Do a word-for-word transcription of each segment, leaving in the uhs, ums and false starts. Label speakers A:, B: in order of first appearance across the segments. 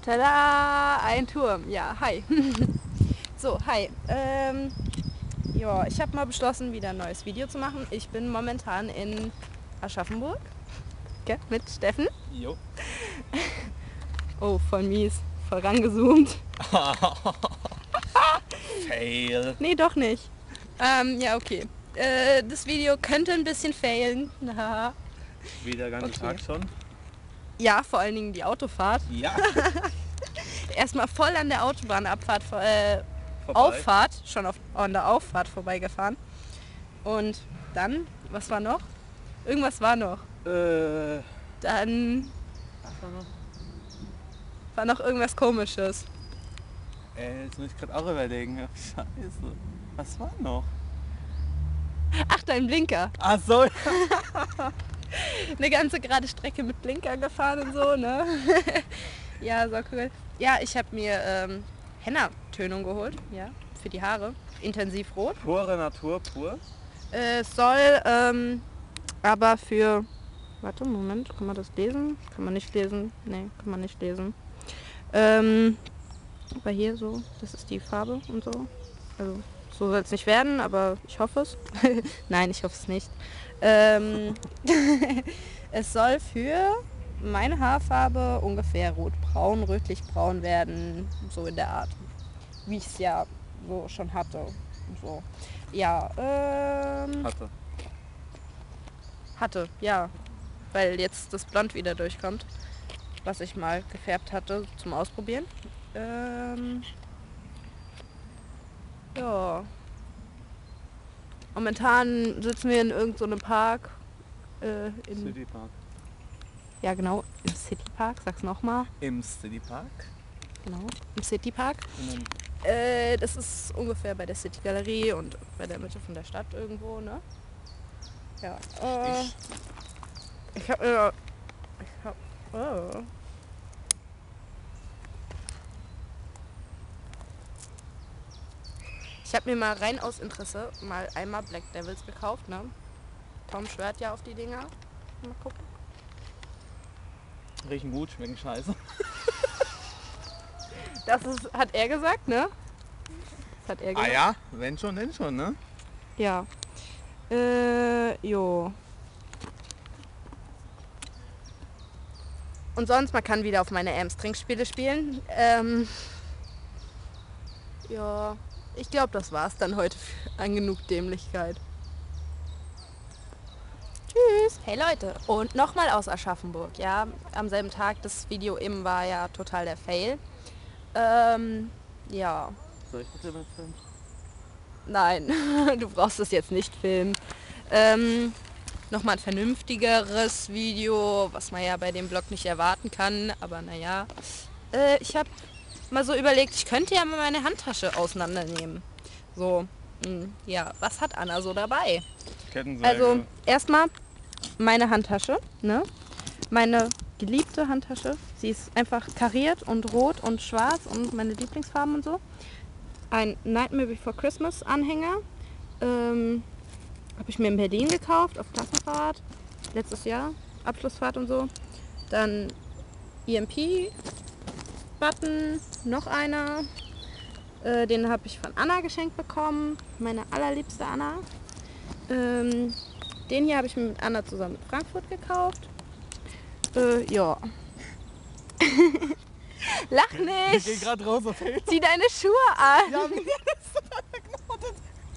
A: Tada, ein Turm. Ja, hi. So, hi. Ähm, ja, ich habe mal beschlossen, wieder ein neues Video zu machen. Ich bin momentan in Aschaffenburg. Okay, mit Steffen.
B: Jo.
A: Oh, voll mies. Voll rangezoomt.
B: Fail.
A: Nee, doch nicht. Ähm, ja, okay. Äh, das Video könnte ein bisschen failen. Na.
B: Wie der ganze
A: Okay.
B: Tag schon?
A: Ja, vor allen Dingen die Autofahrt.
B: Ja.
A: Erstmal voll an der Autobahnabfahrt, äh,
B: Vorbei.
A: Auffahrt, schon auf, an der Auffahrt vorbeigefahren. Und dann, was war noch? Irgendwas war noch.
B: Äh.
A: Dann
B: Was war noch?
A: war noch irgendwas Komisches.
B: Äh, jetzt muss ich gerade auch überlegen. Scheiße. Was war noch?
A: Ach, dein Blinker.
B: Ach so.
A: Eine ganze gerade Strecke mit Blinker gefahren und so, ne? Ja, so cool. Ja, ich habe mir ähm, Henna-Tönung geholt, ja, für die Haare. Intensiv rot.
B: Pure Natur, pur.
A: Äh, es soll ähm, aber für... Warte, Moment, kann man das lesen? Kann man nicht lesen? Nee, kann man nicht lesen. Ähm, aber hier so, das ist die Farbe und so. Also so soll es nicht werden, aber ich hoffe es. Nein, ich hoffe es nicht. Ähm, es soll für meine Haarfarbe ungefähr rotbraun, rötlich-braun werden, so in der Art. Wie ich es ja so schon hatte. Und so. Ja, ähm...
B: Hatte.
A: Hatte, ja. Weil jetzt das Blond wieder durchkommt, was ich mal gefärbt hatte zum Ausprobieren. Ähm, ja. Momentan sitzen wir in irgendeinem so Park. Äh, in,
B: City Park.
A: ja genau, im City Park, sag's nochmal.
B: Im City Park.
A: Genau, im City Park.
B: Und
A: Äh, das ist ungefähr bei der City Galerie und bei der Mitte von der Stadt irgendwo, ne? Ja. Äh,
B: ich.
A: Ich hab mir... Ich hab... Oh. Ich hab mir mal rein aus Interesse mal einmal Black Devils gekauft, ne? Tom schwört ja auf die Dinger. Mal gucken.
B: Riechen gut, schmecken scheiße.
A: Das ist, hat er gesagt, ne? Das hat er gesagt.
B: Ah ja, wenn schon, denn schon, ne?
A: Ja. Äh, jo. Und sonst, man kann wieder auf meine Amstrings-Spiele spielen. Ähm, ja, ich glaube, das war's dann heute an genug Dämlichkeit. Tschüss. Hey Leute, und nochmal aus Aschaffenburg. Ja, am selben Tag, das Video eben war ja total der Fail. Ähm, ja.
B: Soll ich das immer filmen?
A: Nein, du brauchst es jetzt nicht filmen. Ähm, Nochmal ein vernünftigeres Video, was man ja bei dem Blog nicht erwarten kann. Aber naja, äh, ich habe mal so überlegt, ich könnte ja mal meine Handtasche auseinandernehmen. So, mh, ja, was hat Anna so dabei?
B: Kettensäge.
A: Also erstmal meine Handtasche, ne? Meine geliebte Handtasche. Sie ist einfach kariert und rot und schwarz und meine Lieblingsfarben und so. Ein Nightmare Before Christmas Anhänger. Ähm, habe ich mir in Berlin gekauft, auf Klassenfahrt. Letztes Jahr. Abschlussfahrt und so. Dann E M P-Button. Noch einer. Äh, den habe ich von Anna geschenkt bekommen. Meine allerliebste Anna. Ähm, den hier habe ich mir mit Anna zusammen in Frankfurt gekauft. Äh, ja. Lach
B: Ich
A: nicht!
B: geh grad raus auf Hilfe.
A: Zieh deine Schuhe an!
B: Ja, mir ist total geknotet.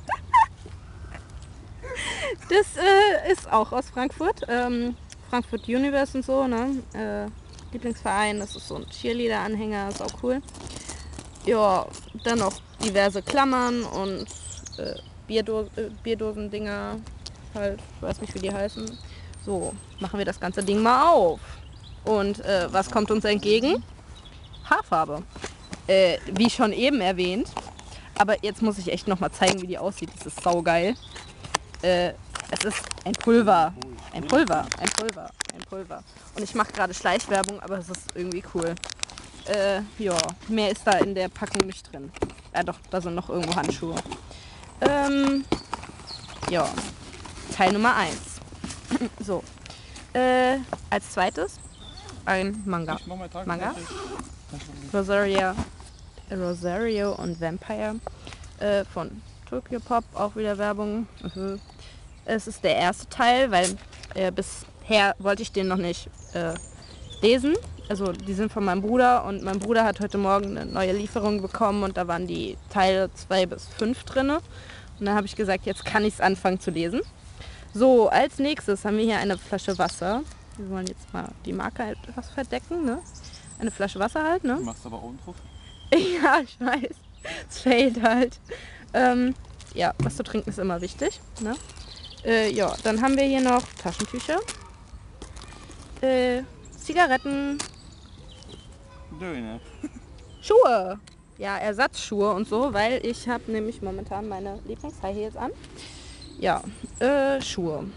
A: Das äh, ist auch aus Frankfurt. Ähm, Frankfurt Universe und so, ne? Äh, Lieblingsverein, das ist so ein Cheerleader-Anhänger, ist auch cool. Ja, dann noch diverse Klammern und äh, Bierdo äh, Bierdosen-Dinger, halt, ich weiß nicht, wie die heißen. So, machen wir das ganze Ding mal auf. Und äh, was kommt uns entgegen? Haarfarbe. Äh, wie schon eben erwähnt. Aber jetzt muss ich echt noch mal zeigen, wie die aussieht. Das ist saugeil. Äh, es ist ein Pulver. Ein Pulver. Ein Pulver. Ein Pulver. Und ich mache gerade Schleichwerbung, aber es ist irgendwie cool. Äh, ja, mehr ist da in der Packung nicht drin. Ja doch, da sind noch irgendwo Handschuhe. Ähm, ja, Teil Nummer eins. So. Äh, als zweites ein Manga.
B: Ich mach mal Tag
A: Manga?
B: fertig.
A: Rosario, Rosario und Vampire äh, von Tokyo Pop, auch wieder Werbung. Mhm. Es ist der erste Teil, weil äh, bisher wollte ich den noch nicht äh, lesen. Also die sind von meinem Bruder und mein Bruder hat heute Morgen eine neue Lieferung bekommen und da waren die Teile zwei bis fünf drin. Und dann habe ich gesagt, jetzt kann ich es anfangen zu lesen. So, als nächstes haben wir hier eine Flasche Wasser. Wir wollen jetzt mal die Marke halt etwas verdecken, ne? Eine Flasche Wasser halt, ne?
B: Du machst aber oben drauf.
A: Ja, ich weiß. Es fehlt halt. Ähm, ja, was zu trinken ist immer wichtig, ne? Äh, ja, dann haben wir hier noch Taschentücher. Äh, Zigaretten.
B: Döner.
A: Schuhe. Ja, Ersatzschuhe und so, weil ich habe nämlich momentan meine Lieblings-High Heels an. Ja, äh, Schuhe.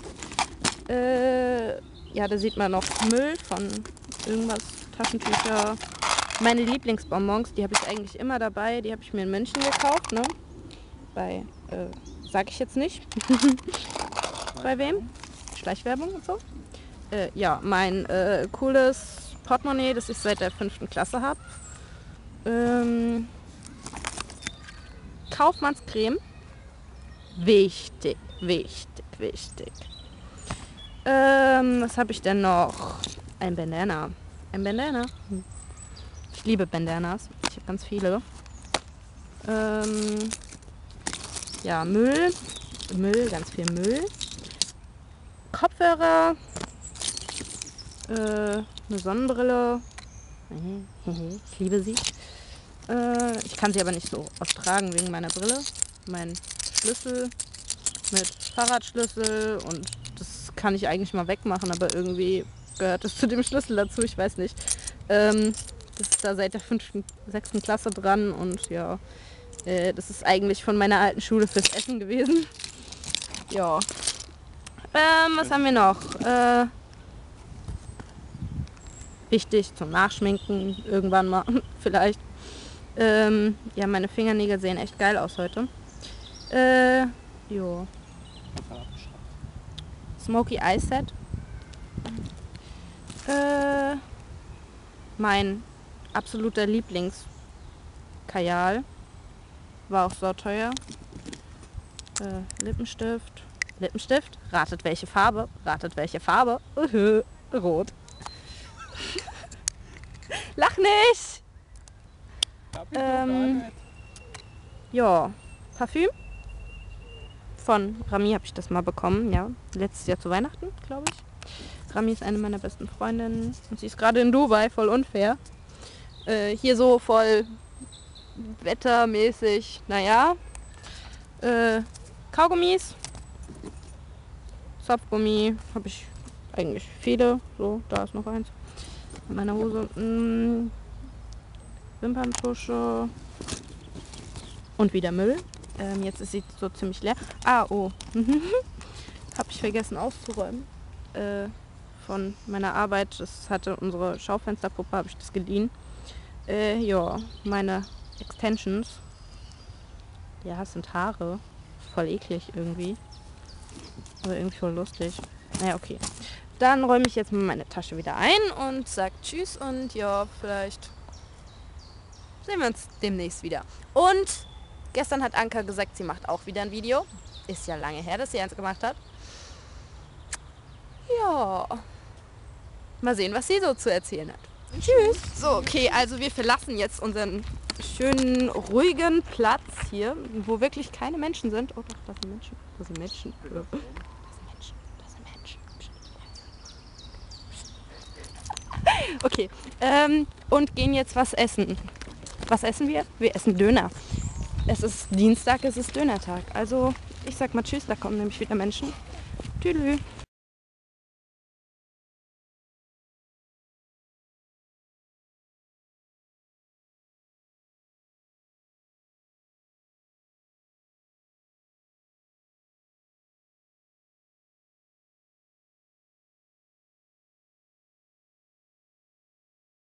A: Äh, ja, da sieht man noch Müll von irgendwas, Taschentücher. Meine Lieblingsbonbons, die habe ich eigentlich immer dabei. Die habe ich mir in München gekauft, ne? Bei, äh, sag ich jetzt nicht. Bei wem? Schleichwerbung und so. Äh, ja, mein äh, cooles Portemonnaie, das ich seit der fünften Klasse habe. Ähm, Kaufmannscreme. Wichtig, wichtig, wichtig. Ähm, was habe ich denn noch? Ein Bandana. Ein Bandana. Ich liebe Bandanas. Ich habe ganz viele. Ähm, ja, Müll. Müll, ganz viel Müll. Kopfhörer. Äh, eine Sonnenbrille. Ich liebe sie. Äh, ich kann sie aber nicht so oft tragen wegen meiner Brille. Mein Schlüssel mit Fahrradschlüssel und das kann ich eigentlich mal wegmachen, aber irgendwie gehört es zu dem Schlüssel dazu, ich weiß nicht. Ähm, das ist da seit der fünften, sechsten Klasse dran und ja, äh, das ist eigentlich von meiner alten Schule fürs Essen gewesen. Ja. Ähm, was haben wir noch? Äh, wichtig zum Nachschminken, irgendwann mal, vielleicht. Ähm, ja, meine Fingernägel sehen echt geil aus heute. Äh, jo. Smoky Eye Set. Äh, mein absoluter Lieblings-Kajal. War auch so teuer. Äh, Lippenstift. Lippenstift. Ratet welche Farbe. Ratet welche Farbe. Uh, rot. Lach nicht! Ähm, ja, Parfüm. Von Rami habe ich das mal bekommen, ja. Letztes Jahr zu Weihnachten, glaube ich. Rami ist eine meiner besten Freundinnen und sie ist gerade in Dubai, voll unfair. Äh, hier so voll wettermäßig, naja. Äh, Kaugummis. Zopfgummi habe ich eigentlich viele. So, da ist noch eins. In meiner Hose. Mm, Wimperntusche. Und wieder Müll. Ähm, jetzt ist sie so ziemlich leer. Ah, oh. Habe ich vergessen auszuräumen. Äh, von meiner Arbeit. Das hatte unsere Schaufensterpuppe, habe ich das geliehen. Äh, ja, meine Extensions. Ja, es sind Haare. Voll eklig irgendwie. Aber irgendwie voll lustig. Naja, okay. Dann räume ich jetzt mal meine Tasche wieder ein und sag Tschüss und ja, vielleicht sehen wir uns demnächst wieder. Und gestern hat Anka gesagt, sie macht auch wieder ein Video. Ist ja lange her, dass sie eins gemacht hat. Ja. Mal sehen, was sie so zu erzählen hat. Tschüss. So, okay, also wir verlassen jetzt unseren schönen, ruhigen Platz hier, wo wirklich keine Menschen sind. Oh doch, da sind Menschen. Da sind Menschen. Da sind Menschen. Da sind Menschen. Okay, ähm, und gehen jetzt was essen. Was essen wir? Wir essen Döner. Es ist Dienstag, es ist Dönertag. Also ich sag mal Tschüss, da kommen nämlich wieder Menschen. Tschüss.